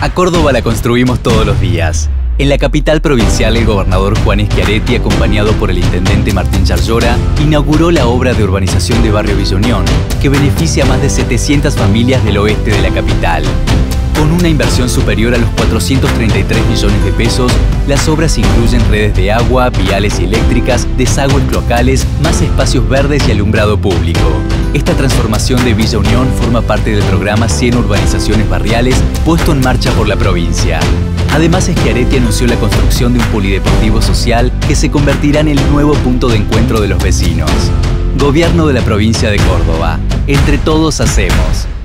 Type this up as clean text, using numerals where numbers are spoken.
A Córdoba la construimos todos los días. En la capital provincial, el gobernador Juan Schiaretti, acompañado por el intendente Martín Yarlora, inauguró la obra de urbanización de Barrio Villa Unión, que beneficia a más de 700 familias del oeste de la capital. Con una inversión superior a los 433 millones de pesos, las obras incluyen redes de agua, viales y eléctricas, desagües cloacales, más espacios verdes y alumbrado público. Esta transformación de Villa Unión forma parte del programa 100 urbanizaciones barriales puesto en marcha por la provincia. Además, Schiaretti anunció la construcción de un polideportivo social que se convertirá en el nuevo punto de encuentro de los vecinos. Gobierno de la provincia de Córdoba. Entre todos hacemos.